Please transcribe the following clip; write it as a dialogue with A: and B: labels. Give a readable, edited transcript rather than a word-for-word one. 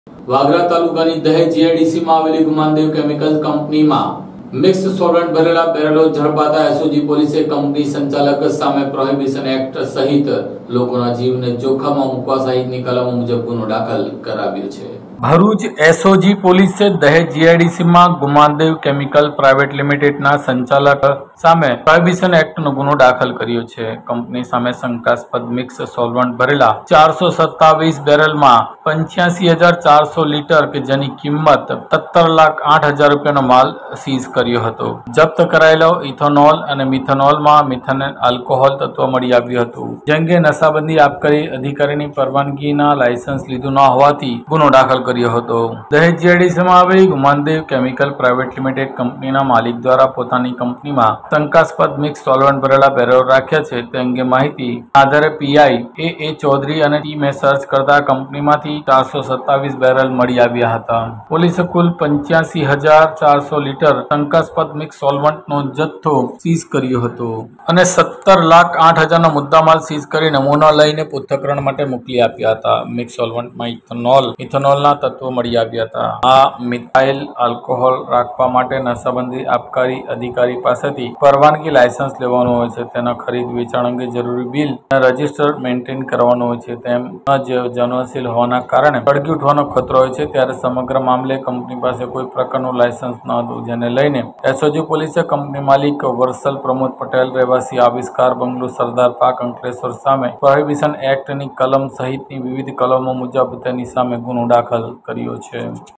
A: વાગરા તાલુકાની દહેજ જીઆઈડીસીમાં આવેલી ગુમાનદેવ કેમિકલ કંપનીમાં મિક્સ સોલવન્ટ ભરેલા બેરલો ઝડપાતા એસઓજી પોલીસે કંપની સંચાલક સામે પ્રોહિબિશન એક્ટ સહિત લોકોના જીવને જોખમમાં મૂકવા સહિતની કલમો મુજબ ગુનો દાખલ કરાવ્યો છે। ભરૂચ એસઓજી પોલીસે દહેજ જીઆઈડીસીમાં ગુમાનદેવ કેમિકલ પ્રાઇવેટ લિમિટેડના સંચાલક સામે પ્રોહિબિશન એક્ટનો ગુનો દાખલ કર્યો છે। કંપની સામે શંકાસ્પદ મિક્સ સોલવન્ટ ભરેલા 427 બેરલમાં 85,400 લીટર કે જેની કિંમત 17,08,000 રૂપિયાનો માલ સીઝ કર્યો હતો। જપ્ત કરાયેલો ઇથોનોલ અને મિથેનોલમાં મિથેનોલ આલ્કોહોલ તત્વ મળી આવ્યું હતું। જે અંગે નશાબંધી આબકારી અધિકારીની પરવાનગીના લાયસન્સ લીધું ન હોવાથી ગુનો દાખલ કર્યો હતો। દહેજ જીઆઈડીસીમાં આવેલી ગુમાનદેવ કેમિકલ પ્રાઇવેટ લિમિટેડ કંપનીના માલિક દ્વારા પોતાની કંપનીમાં શંકાસ્પદ મિક્સ સોલવન્ટ ભરેલા બેરલો રાખ્યા છે તે અંગે માહિતી આધારે પીઆઈ એ ચૌધરી અને ટીમે સર્ચ કરતા કંપનીમાંથી 427 બેરલ મળી આવ્યા હતા। પોલીસે કુલ 85,400 લીટર શંકાસ્પદ મિક્સ સોલવન્ટનો જથ્થો સીઝ કર્યો હતો અને 17,08,000 નો મુદ્દામાલ સીઝ કરી નમૂના લઈને પૃથ્થકરણ માટે મોકલી આપ્યા હતા। મિક્સ સોલવન્ટમાં ઇથેનોલના તત્વો મળી આવ્યા હતા। આ મિથાઇલ આલ્કોહોલ રાખવા માટે નશાબંધી આબકારી અધિકારી પાસેથી પરવાનગી લાયસન્સ લેવાનું હોય છે। તેના ખરીદ વેચાણ અંગે જરૂરી બિલ અને રજિસ્ટર મેન્ટેન કરવાનું હોય છે। તેમજ જનનશીલ હોવાના કારણે સળગી ઉઠવાનો ખતરો હોય છે। ત્યારે સમગ્ર મામલે કંપની પાસે કોઈ પ્રકારનું લાયસન્સ ન હતું, જેને લઈને એસઓજી પોલીસે કંપની માલિક વરસલ પ્રમોદ પટેલ રહેવાસી આવિષ્કાર બંગલો સરદાર પાર્ક અંકલેશ્વર સામે પ્રોહિબિશન એક્ટની કલમ સહિતની વિવિધ કલમો મુજબ તેની સામે ગુનો દાખલ કર્યો છે।